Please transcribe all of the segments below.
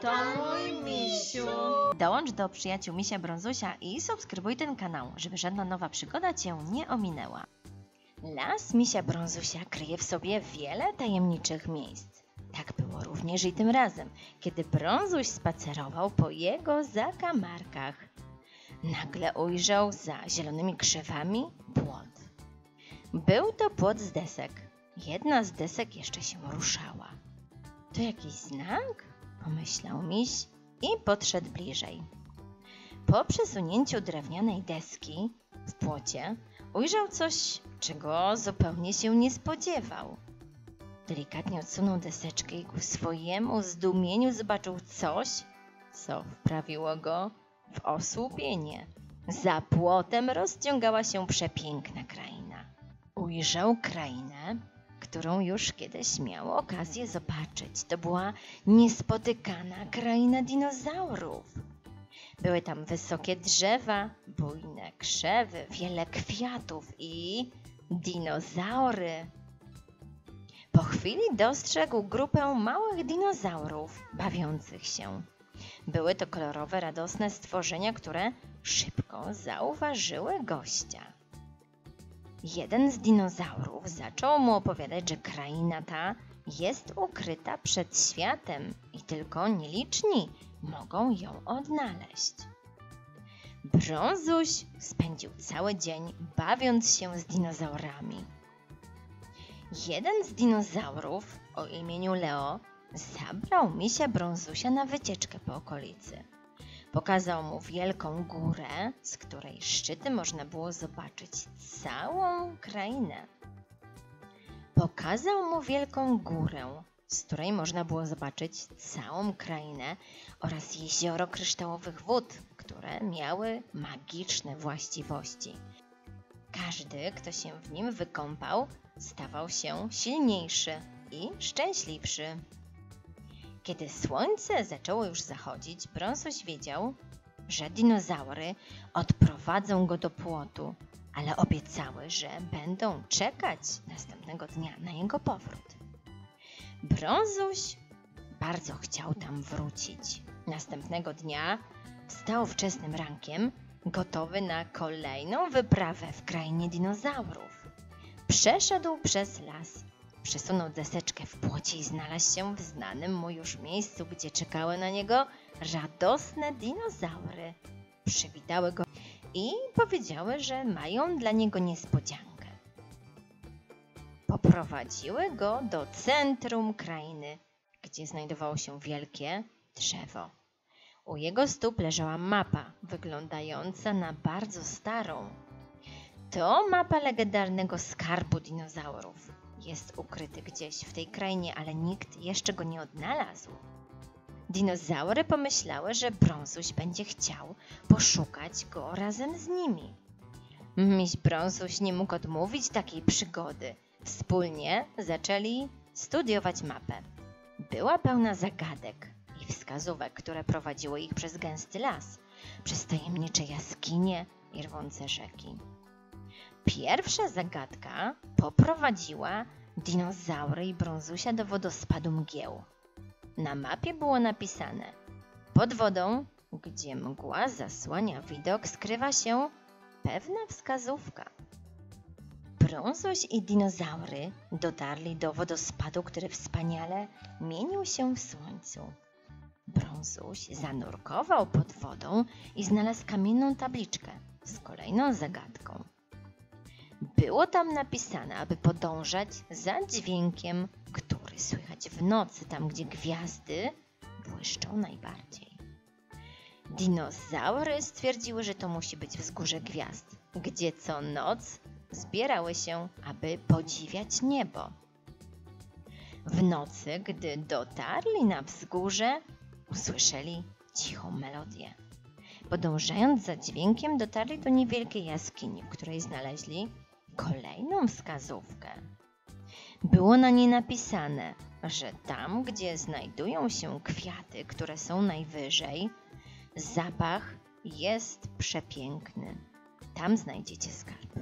To mój misiu. Dołącz do przyjaciół Misia Brązusia i subskrybuj ten kanał, żeby żadna nowa przygoda Cię nie ominęła. Las Misia Brązusia kryje w sobie wiele tajemniczych miejsc. Tak było również i tym razem, kiedy Brązuś spacerował po jego zakamarkach. Nagle ujrzał za zielonymi krzewami płot. Był to płot z desek. Jedna z desek jeszcze się ruszała. To jakiś znak? Pomyślał Miś i podszedł bliżej. Po przesunięciu drewnianej deski w płocie ujrzał coś, czego zupełnie się nie spodziewał. Delikatnie odsunął deseczkę i ku swojemu zdumieniu zobaczył coś, co wprawiło go w osłupienie. Za płotem rozciągała się przepiękna kraina. Ujrzał krainę, którą już kiedyś miał okazję zobaczyć. To była niespotykana kraina dinozaurów. Były tam wysokie drzewa, bujne krzewy, wiele kwiatów i dinozaury. Po chwili dostrzegł grupę małych dinozaurów bawiących się. Były to kolorowe, radosne stworzenia, które szybko zauważyły gościa. Jeden z dinozaurów zaczął mu opowiadać, że kraina ta jest ukryta przed światem i tylko nieliczni mogą ją odnaleźć. Brązuś spędził cały dzień bawiąc się z dinozaurami. Jeden z dinozaurów o imieniu Leo zabrał Misia Brązusia na wycieczkę po okolicy. Pokazał mu wielką górę, z której szczyty można było zobaczyć całą krainę. Pokazał mu wielką górę, z której można było zobaczyć całą krainę oraz jezioro kryształowych wód, które miały magiczne właściwości. Każdy, kto się w nim wykąpał, stawał się silniejszy i szczęśliwszy. Kiedy słońce zaczęło już zachodzić, Brązuś wiedział, że dinozaury odprowadzą go do płotu, ale obiecały, że będą czekać następnego dnia na jego powrót. Brązuś bardzo chciał tam wrócić. Następnego dnia wstał wczesnym rankiem, gotowy na kolejną wyprawę w krainie dinozaurów. Przeszedł przez las, przesunął deseczkę w płocie i znalazł się w znanym mu już miejscu, gdzie czekały na niego radosne dinozaury. Przywitały go i powiedziały, że mają dla niego niespodziankę. Poprowadziły go do centrum krainy, gdzie znajdowało się wielkie drzewo. U jego stóp leżała mapa, wyglądająca na bardzo starą. To mapa legendarnego skarbu dinozaurów. Jest ukryty gdzieś w tej krainie, ale nikt jeszcze go nie odnalazł. Dinozaury pomyślały, że Brązuś będzie chciał poszukać go razem z nimi. Miś Brązuś nie mógł odmówić takiej przygody. Wspólnie zaczęli studiować mapę. Była pełna zagadek i wskazówek, które prowadziły ich przez gęsty las, przez tajemnicze jaskinie i rwące rzeki. Pierwsza zagadka poprowadziła dinozaury i Brązusia do wodospadu Mgieł. Na mapie było napisane: pod wodą, gdzie mgła zasłania widok, skrywa się pewna wskazówka. Brązuś i dinozaury dotarli do wodospadu, który wspaniale mienił się w słońcu. Brązuś zanurkował pod wodą i znalazł kamienną tabliczkę z kolejną zagadką. Było tam napisane, aby podążać za dźwiękiem, który słychać w nocy, tam gdzie gwiazdy błyszczą najbardziej. Dinozaury stwierdziły, że to musi być wzgórze gwiazd, gdzie co noc zbierały się, aby podziwiać niebo. W nocy, gdy dotarli na wzgórze, usłyszeli cichą melodię. Podążając za dźwiękiem, dotarli do niewielkiej jaskini, w której znaleźli kolejną wskazówkę. Było na niej napisane, że tam, gdzie znajdują się kwiaty, które są najwyżej, zapach jest przepiękny. Tam znajdziecie skarb.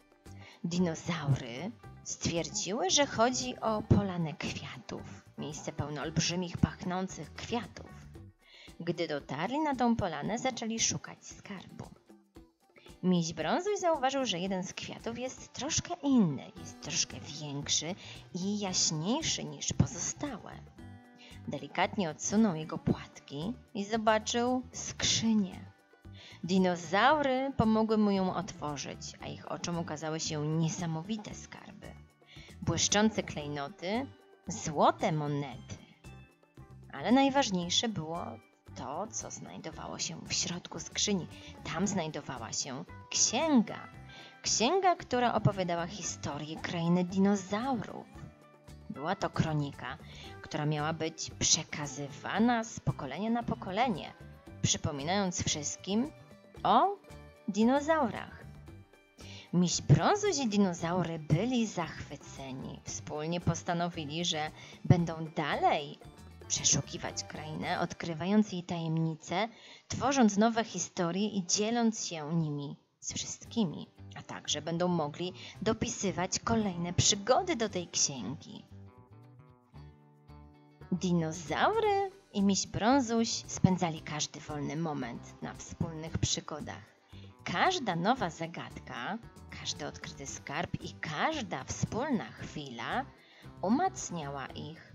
Dinozaury stwierdziły, że chodzi o polanę kwiatów, miejsce pełne olbrzymich, pachnących kwiatów. Gdy dotarli na tą polanę, zaczęli szukać skarbu. Miś Brązuś zauważył, że jeden z kwiatów jest troszkę inny, jest troszkę większy i jaśniejszy niż pozostałe. Delikatnie odsunął jego płatki i zobaczył skrzynię. Dinozaury pomogły mu ją otworzyć, a ich oczom ukazały się niesamowite skarby. Błyszczące klejnoty, złote monety. Ale najważniejsze było to, co znajdowało się w środku skrzyni. Tam znajdowała się księga. Księga, która opowiadała historię krainy dinozaurów. Była to kronika, która miała być przekazywana z pokolenia na pokolenie, przypominając wszystkim o dinozaurach. Miś Brązuś i dinozaury byli zachwyceni. Wspólnie postanowili, że będą dalej przeszukiwać krainę, odkrywając jej tajemnice, tworząc nowe historie i dzieląc się nimi z wszystkimi, a także będą mogli dopisywać kolejne przygody do tej księgi. Dinozaury i Miś Brązuś spędzali każdy wolny moment na wspólnych przygodach. Każda nowa zagadka, każdy odkryty skarb i każda wspólna chwila umacniała ich.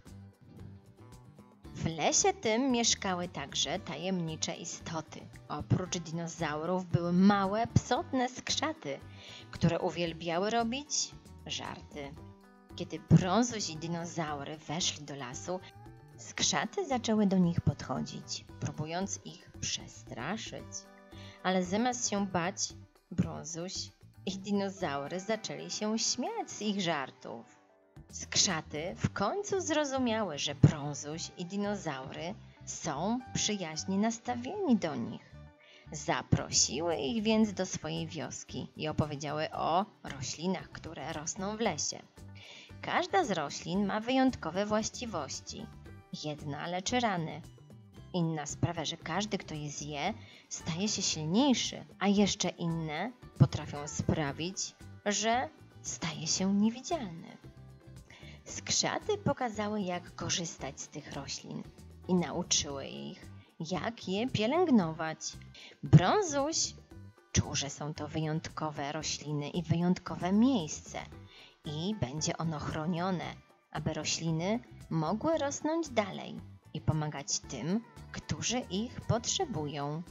W lesie tym mieszkały także tajemnicze istoty. Oprócz dinozaurów były małe, psotne skrzaty, które uwielbiały robić żarty. Kiedy Brązuś i dinozaury weszli do lasu, skrzaty zaczęły do nich podchodzić, próbując ich przestraszyć. Ale zamiast się bać, Brązuś i dinozaury zaczęli się śmiać z ich żartów. Skrzaty w końcu zrozumiały, że Brązuś i dinozaury są przyjaźnie nastawieni do nich. Zaprosiły ich więc do swojej wioski i opowiedziały o roślinach, które rosną w lesie. Każda z roślin ma wyjątkowe właściwości. Jedna leczy rany. Inna sprawia, że każdy, kto je zje, staje się silniejszy, a jeszcze inne potrafią sprawić, że staje się niewidzialny. Skrzaty pokazały, jak korzystać z tych roślin i nauczyły ich, jak je pielęgnować. Brązuś czuł, że są to wyjątkowe rośliny i wyjątkowe miejsce i będzie ono chronione, aby rośliny mogły rosnąć dalej i pomagać tym, którzy ich potrzebują.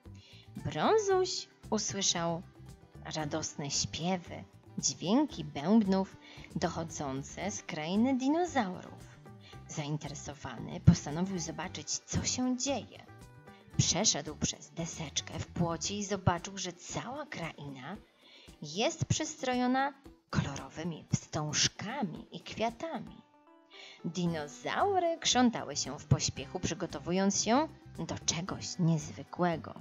Brązuś usłyszał radosne śpiewy, dźwięki bębnów dochodzące z krainy dinozaurów. Zainteresowany postanowił zobaczyć, co się dzieje. Przeszedł przez deseczkę w płocie i zobaczył, że cała kraina jest przystrojona kolorowymi wstążkami i kwiatami. Dinozaury krzątały się w pośpiechu, przygotowując się do czegoś niezwykłego.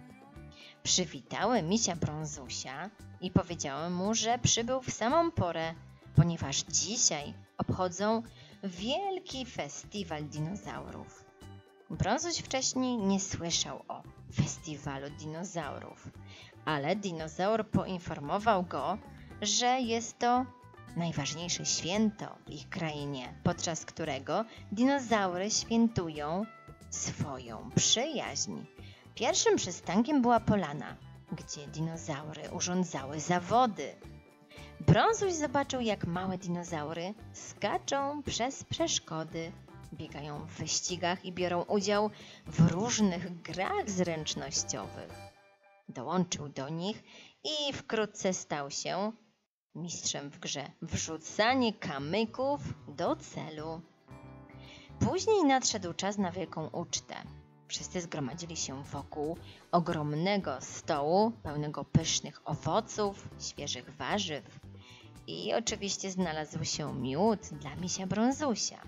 Przywitały Misia Brązusia i powiedziały mu, że przybył w samą porę, ponieważ dzisiaj obchodzą wielki festiwal dinozaurów. Brązuś wcześniej nie słyszał o festiwalu dinozaurów, ale dinozaur poinformował go, że jest to najważniejsze święto w ich krainie, podczas którego dinozaury świętują swoją przyjaźń. Pierwszym przystankiem była polana, gdzie dinozaury urządzały zawody. Brązuś zobaczył, jak małe dinozaury skaczą przez przeszkody, biegają w wyścigach i biorą udział w różnych grach zręcznościowych. Dołączył do nich i wkrótce stał się mistrzem w grze wrzucanie kamyków do celu. Później nadszedł czas na wielką ucztę. Wszyscy zgromadzili się wokół ogromnego stołu pełnego pysznych owoców, świeżych warzyw i oczywiście znalazł się miód dla Misia Brązusia.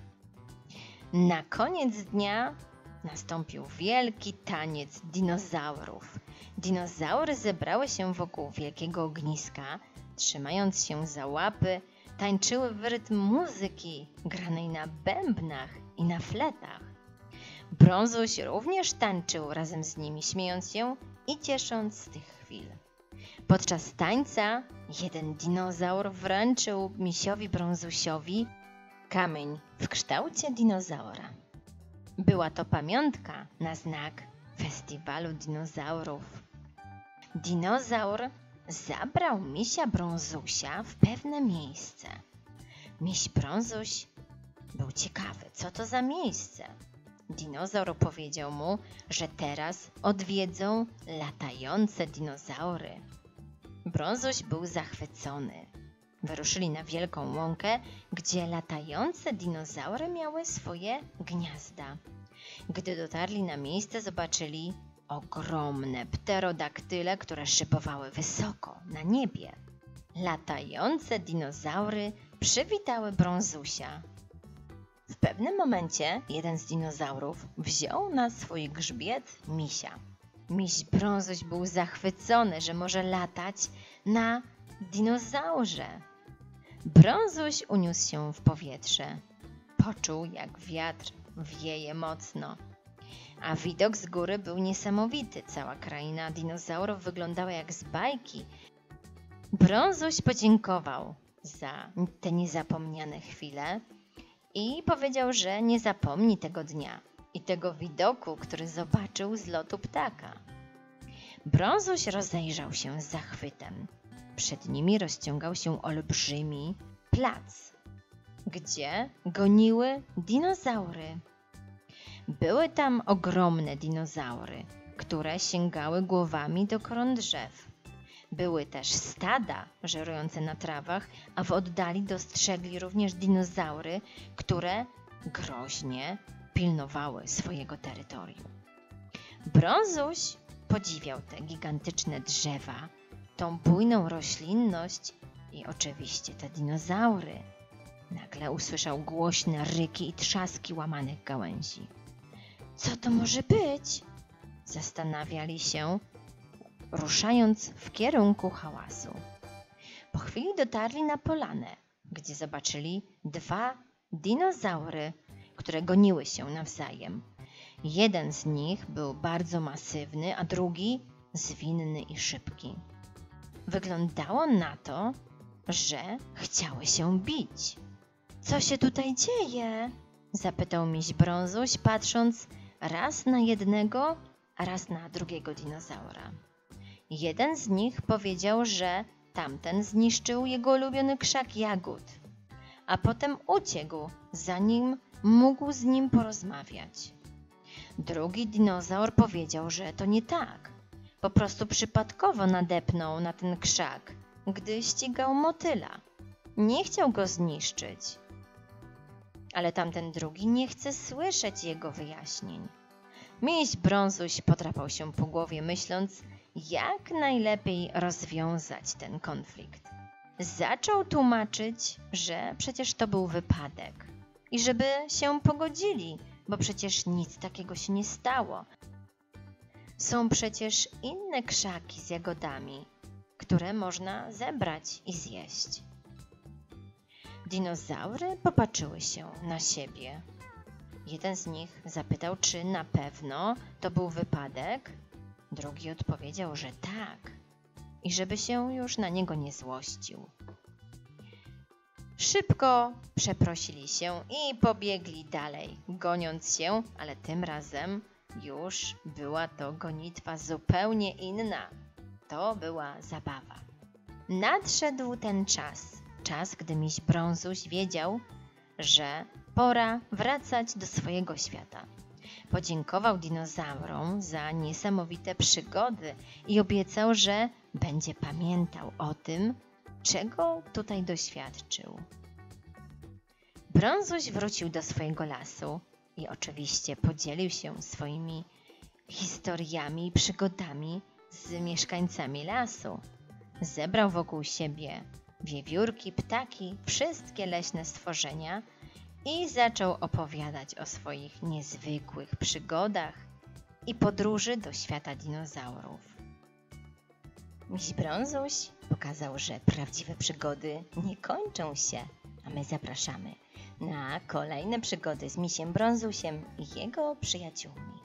Na koniec dnia nastąpił wielki taniec dinozaurów. Dinozaury zebrały się wokół wielkiego ogniska, trzymając się za łapy, tańczyły w rytm muzyki granej na bębnach i na fletach. Brązuś również tańczył razem z nimi, śmiejąc się i ciesząc z tych chwil. Podczas tańca jeden dinozaur wręczył Misiowi Brązusiowi kamień w kształcie dinozaura. Była to pamiątka na znak festiwalu dinozaurów. Dinozaur zabrał misia Brązusia w pewne miejsce. Miś Brązuś był ciekawy, co to za miejsce. Dinozaur powiedział mu, że teraz odwiedzą latające dinozaury. Brązuś był zachwycony. Wyruszyli na wielką łąkę, gdzie latające dinozaury miały swoje gniazda. Gdy dotarli na miejsce, zobaczyli ogromne pterodaktyle, które szybowały wysoko na niebie. Latające dinozaury przywitały Brązusia. W pewnym momencie jeden z dinozaurów wziął na swój grzbiet misia. Miś Brązuś był zachwycony, że może latać na dinozaurze. Brązuś uniósł się w powietrze. Poczuł, jak wiatr wieje mocno. A widok z góry był niesamowity. Cała kraina dinozaurów wyglądała jak z bajki. Brązuś podziękował za te niezapomniane chwile i powiedział, że nie zapomni tego dnia i tego widoku, który zobaczył z lotu ptaka. Brązuś rozejrzał się z zachwytem. Przed nimi rozciągał się olbrzymi plac, gdzie goniły dinozaury. Były tam ogromne dinozaury, które sięgały głowami do koron drzew. Były też stada żerujące na trawach, a w oddali dostrzegli również dinozaury, które groźnie pilnowały swojego terytorium. Brązuś podziwiał te gigantyczne drzewa, tą bujną roślinność i oczywiście te dinozaury. Nagle usłyszał głośne ryki i trzaski łamanych gałęzi. Co to może być? Zastanawiali się, ruszając w kierunku hałasu. Po chwili dotarli na polanę, gdzie zobaczyli dwa dinozaury, które goniły się nawzajem. Jeden z nich był bardzo masywny, a drugi zwinny i szybki. Wyglądało na to, że chciały się bić. Co się tutaj dzieje? Zapytał miś Brązuś, patrząc raz na jednego, a raz na drugiego dinozaura. Jeden z nich powiedział, że tamten zniszczył jego ulubiony krzak jagód, a potem uciekł, zanim mógł z nim porozmawiać. Drugi dinozaur powiedział, że to nie tak. Po prostu przypadkowo nadepnął na ten krzak, gdy ścigał motyla. Nie chciał go zniszczyć. Ale tamten drugi nie chce słyszeć jego wyjaśnień. Miś Brązuś podrapał się po głowie, myśląc, jak najlepiej rozwiązać ten konflikt. Zaczął tłumaczyć, że przecież to był wypadek i żeby się pogodzili, bo przecież nic takiego się nie stało. Są przecież inne krzaki z jagodami, które można zebrać i zjeść. Dinozaury popatrzyły się na siebie. Jeden z nich zapytał, czy na pewno to był wypadek. Drugi odpowiedział, że tak i żeby się już na niego nie złościł. Szybko przeprosili się i pobiegli dalej, goniąc się, ale tym razem już była to gonitwa zupełnie inna. To była zabawa. Nadszedł ten czas, gdy miś Brązuś wiedział, że pora wracać do swojego świata. Podziękował dinozaurom za niesamowite przygody i obiecał, że będzie pamiętał o tym, czego tutaj doświadczył. Brązuś wrócił do swojego lasu i oczywiście podzielił się swoimi historiami i przygodami z mieszkańcami lasu. Zebrał wokół siebie wiewiórki, ptaki, wszystkie leśne stworzenia i zaczął opowiadać o swoich niezwykłych przygodach i podróży do świata dinozaurów. Miś Brązuś pokazał, że prawdziwe przygody nie kończą się, a my zapraszamy na kolejne przygody z misiem Brązusiem i jego przyjaciółmi.